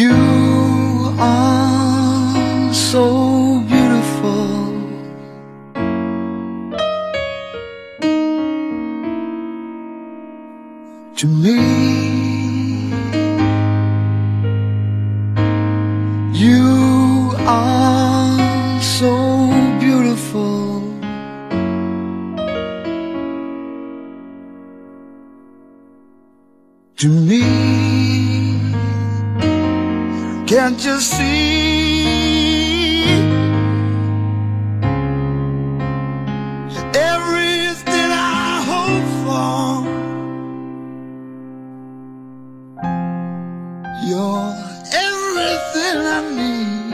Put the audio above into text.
You are so beautiful. To me, you are so beautiful. To me, can't you see? Everything I hope for, you're everything I need.